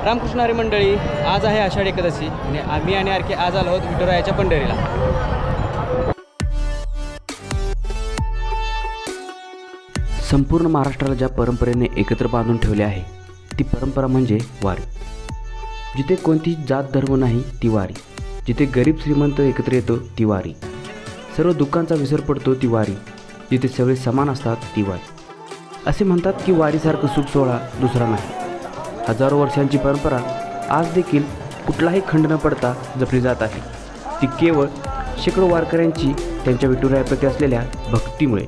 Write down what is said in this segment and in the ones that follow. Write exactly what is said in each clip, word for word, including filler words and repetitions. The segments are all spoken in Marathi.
रामकृष्ण हरी मंडळी, आज आहे आषाढी एकादशी आणि आम्ही आणि आरके आज आलो आहोत विठुरायाच्या पंढरीला। संपूर्ण महाराष्ट्राला ज्या परंपरेने एकत्र बांधून ठेवले आहे ती परंपरा म्हणजे वारी। जिथे कोणती जात धर्म नाही ती वारी, जिथे गरीब श्रीमंत एकत्र येतो ती वारी, सर्व दुःखांचा विसर पडतो ती वारी, जिथे सगळे समान असतात ती वारी। असे म्हणतात की वारीसारखं सुख सोहळा दुसरा नाही। हजारो वर्षांची परंपरा आज देखील कुठलाही खंड न पडता जपली जात आहे, ती केवळ शेकडो वारकऱ्यांची त्यांच्या विठुरायाप्रती असलेल्या भक्तीमुळे।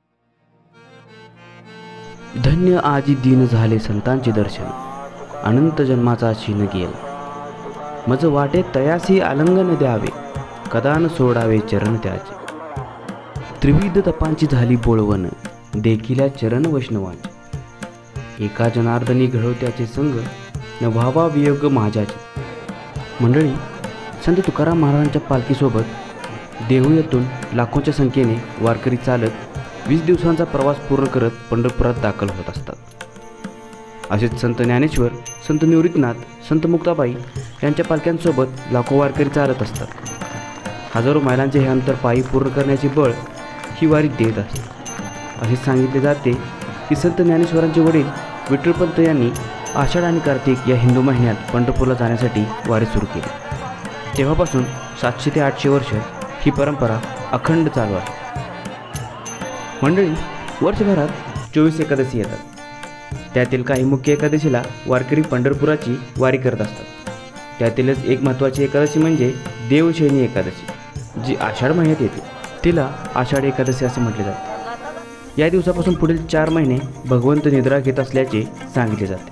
धन्य आजी दीन झाले संतांचे दर्शन, अनंत जन्माचा क्षीण गेल, मज वाटे तयासी आलंगन द्यावे, कदान सोडावे चरण त्याचे। त्रिविध तपांची झाली बोळवण, देखिल्या चरण वैष्णवांचे, एका जनार्दनी घडवत्याचे संग, न व्हावा वियोग माझ्याचे। मंडळी, संत तुकाराम महाराजांच्या पालखीसोबत देहूतून लाखोंच्या संख्येने वारकरी चालत वीस दिवसांचा प्रवास पूर्ण करत पंढरपुरात दाखल होत असतात। असेच संत ज्ञानेश्वर, संत निवृत्तीनाथ, संत मुक्ताबाई यांच्या पालख्यांसोबत लाखो वारकरी चालत असतात। हजारो मैलांचे हे अंतर पायी पूर्ण करण्याचे बळ ही वारी देत असते। असे सांगितले जाते की संत ज्ञानेश्वरांचे वडील विठ्ठलपंत यांनी आषाढ आणि कार्तिक या हिंदू महिन्यात पंढरपूरला जाण्यासाठी वारी सुरू केली। तेव्हापासून सातशे ते आठशे वर्ष ही परंपरा अखंड चालू आहे। मंडळी, वर्षभरात चोवीस एकादशी येतात, त्यातील काही मुख्य एकादशीला वारकरी पंढरपुराची वारी करत असतात। त्यातीलच एक महत्त्वाची एकादशी म्हणजे देवशयनी एकादशी, जी आषाढ महिन्यात येते। तिला आषाढी एकादशी असे म्हटले जाते। या दिवसापासून पुढील चार महिने भगवंत निद्रा घेत असल्याचे सांगितले जाते।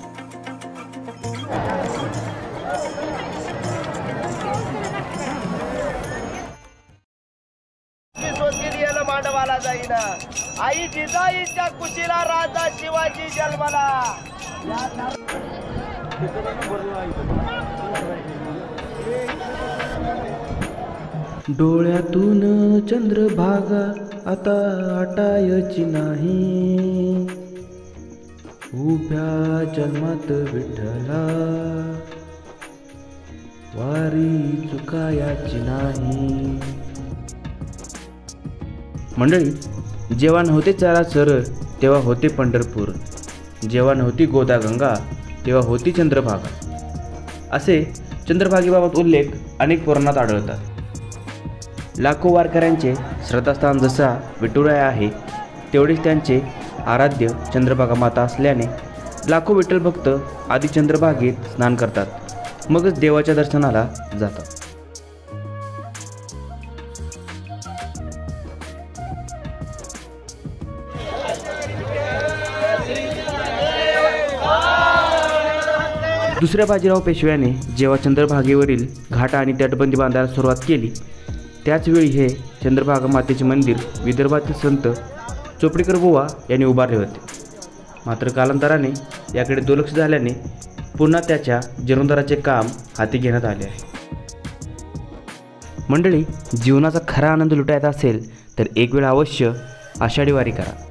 मांडवाला जाईना, आई जिजाईच्या कुशीला राजा शिवाजी जन्मला। डोळ्यातून चंद्रभागा आता आटायची नाही, उभ्या जन्मात विठ्ठला वारी चुकायाची नाही। मंडळी, जेव्हा नव्हते चारा चर तेव्हा होते पंढरपूर, जेव्हा नव्हती गोदा गंगा तेव्हा होती चंद्रभागा, असे चंद्रभागेबाबत उल्लेख अनेक पुराणात आढळतात। लाखो वारकऱ्यांचे श्रद्धास्थान जसा विठुराया आहे, तेवढेच त्यांचे आराध्य चंद्रभागा माता असल्याने लाखो विठ्ठल भक्त आधी चंद्रभागेत स्नान करतात, मगच देवाच्या दर्शनाला जातात। दुसऱ्या बाजीराव पेशव्याने जेव्हा चंद्रभागेवरील घाट आणि तटबंदी बांधायला सुरुवात केली, त्याचवेळी हे चंद्रभागा मातेचे मंदिर विदर्भातील संत चोपडीकर बुवा यांनी उभारले होते। मात्र कालांतराने याकडे दुर्लक्ष झाल्याने पुन्हा त्याच्या जीर्णोद्धाराचे काम हाती घेण्यात आले आहे। मंडळी, जीवनाचा खरा आनंद लुटायचा असेल तर एक वेळ अवश्य आषाढी वारी करा।